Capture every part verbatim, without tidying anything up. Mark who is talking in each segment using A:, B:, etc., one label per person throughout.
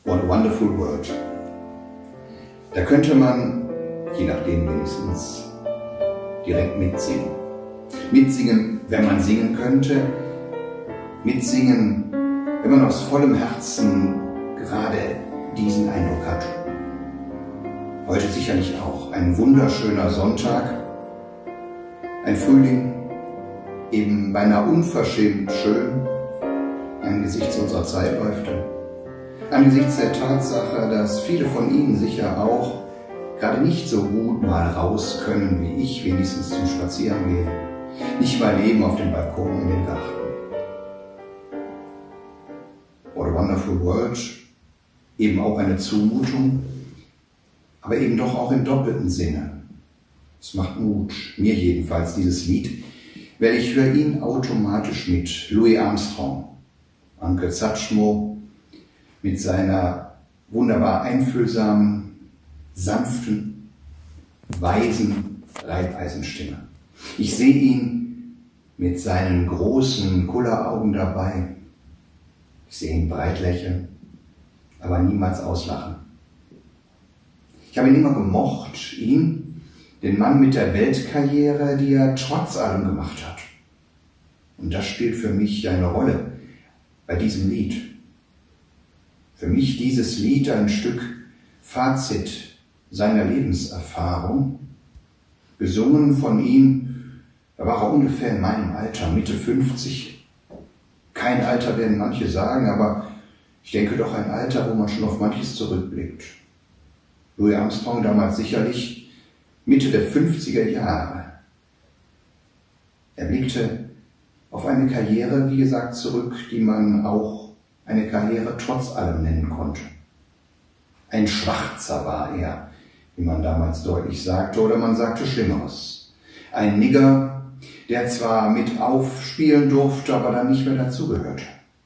A: What a Wonderful World. Da könnte man, je nachdem wenigstens, direkt mitsingen. Mitsingen, wenn man singen könnte. Mitsingen, wenn man aus vollem Herzen gerade diesen Eindruck hat. Heute sicherlich auch ein wunderschöner Sonntag. Ein Frühling, eben beinahe unverschämt schön, angesichts unserer Zeitläufe. Angesichts der Tatsache, dass viele von Ihnen sicher auch gerade nicht so gut mal raus können, wie ich wenigstens zum Spazierengehen. Nicht mal eben auf dem Balkon in den Garten. What a Wonderful World, eben auch eine Zumutung, aber eben doch auch im doppelten Sinne. Es macht Mut, mir jedenfalls, dieses Lied, weil ich höre ihn automatisch mit Louis Armstrong, Uncle Satchmo, mit seiner wunderbar einfühlsamen, sanften, weisen Reibeisenstimme. Ich sehe ihn mit seinen großen Kulleraugen dabei. Ich sehe ihn breit lächeln, aber niemals auslachen. Ich habe ihn immer gemocht, ihn, den Mann mit der Weltkarriere, die er trotz allem gemacht hat. Und das spielt für mich eine Rolle bei diesem Lied. Für mich dieses Lied ein Stück Fazit seiner Lebenserfahrung, gesungen von ihm, da war er ungefähr in meinem Alter, Mitte fünfzig. Kein Alter werden manche sagen, aber ich denke doch ein Alter, wo man schon auf manches zurückblickt. Louis Armstrong damals sicherlich Mitte der fünfziger Jahre. Er blickte auf eine Karriere, wie gesagt, zurück, die man auch eine Karriere trotz allem nennen konnte. Ein Schwarzer war er, wie man damals deutlich sagte, oder man sagte Schlimmeres. Ein Nigger, der zwar mit aufspielen durfte, aber dann nicht mehr dazugehörte.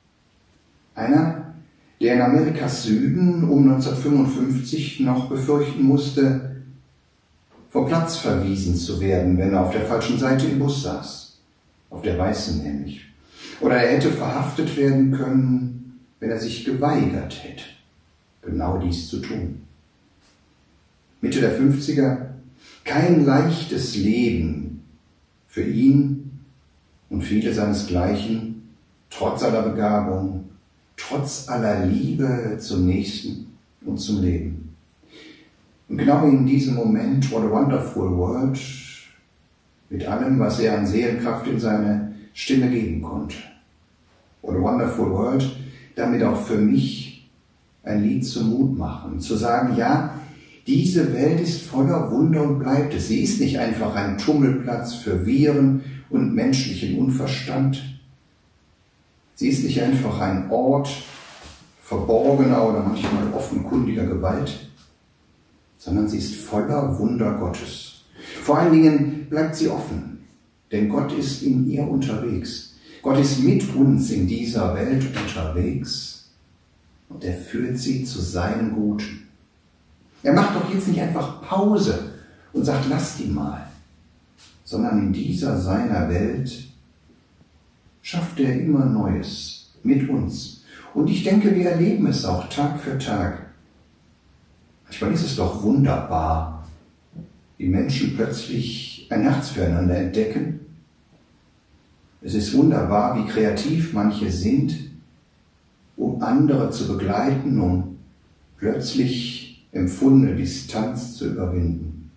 A: Einer, der in Amerikas Süden um neunzehnhundertfünfundfünfzig noch befürchten musste, vom Platz verwiesen zu werden, wenn er auf der falschen Seite im Bus saß, auf der weißen nämlich. Oder er hätte verhaftet werden können, wenn er sich geweigert hätte, genau dies zu tun. Mitte der fünfziger, kein leichtes Leben für ihn und viele seinesgleichen, trotz aller Begabung, trotz aller Liebe zum Nächsten und zum Leben. Und genau in diesem Moment, what a wonderful world, mit allem, was er an Seelenkraft in seine Stimme geben konnte. What a wonderful world, damit auch für mich ein Lied zum Mut machen, zu sagen, ja, diese Welt ist voller Wunder und bleibt es. Sie ist nicht einfach ein Tummelplatz für Viren und menschlichen Unverstand. Sie ist nicht einfach ein Ort verborgener oder manchmal offenkundiger Gewalt, sondern sie ist voller Wunder Gottes. Vor allen Dingen bleibt sie offen, denn Gott ist in ihr unterwegs. Gott ist mit uns in dieser Welt unterwegs und er führt sie zu seinem Guten. Er macht doch jetzt nicht einfach Pause und sagt, lass die mal, sondern in dieser seiner Welt schafft er immer Neues mit uns. Und ich denke, wir erleben es auch Tag für Tag. Manchmal ist es doch wunderbar, wie Menschen plötzlich ein Herz füreinander entdecken. Es ist wunderbar, wie kreativ manche sind, um andere zu begleiten, um plötzlich empfundene Distanz zu überwinden.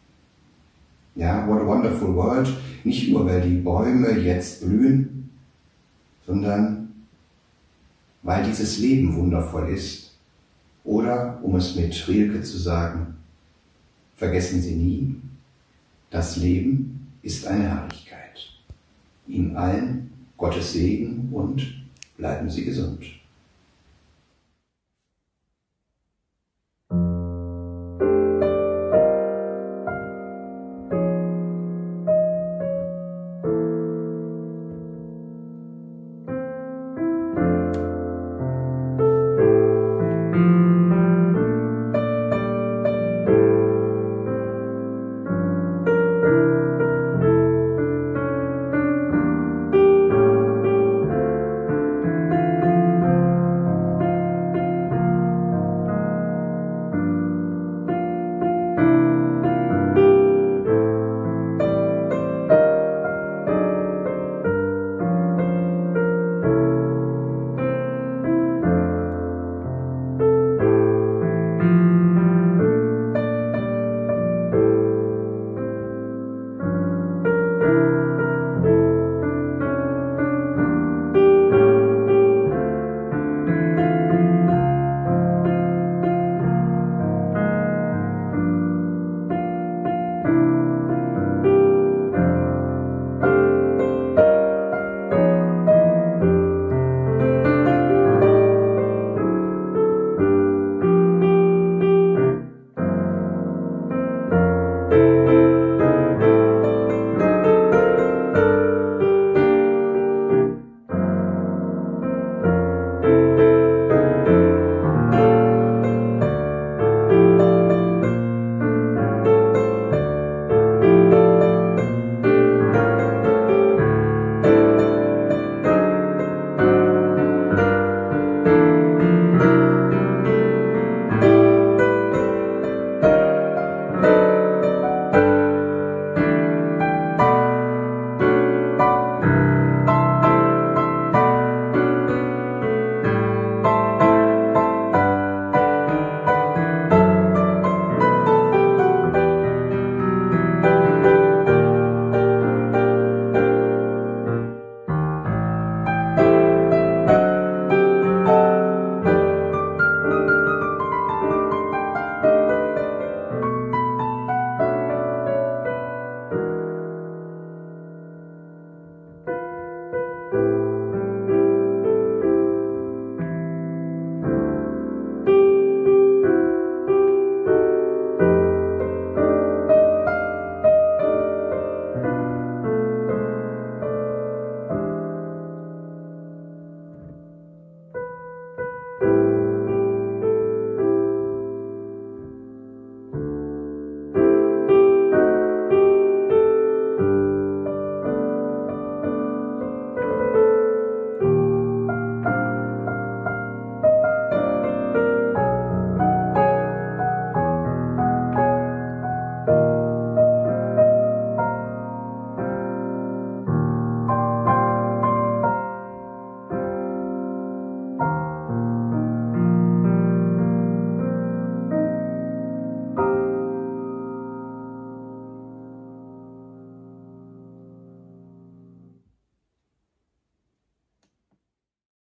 A: Ja, what a wonderful world, nicht nur, weil die Bäume jetzt blühen, sondern weil dieses Leben wundervoll ist. Oder, um es mit Rilke zu sagen, vergessen Sie nie, das Leben ist eine Herrlichkeit. Ihnen allen Gottes Segen und bleiben Sie gesund.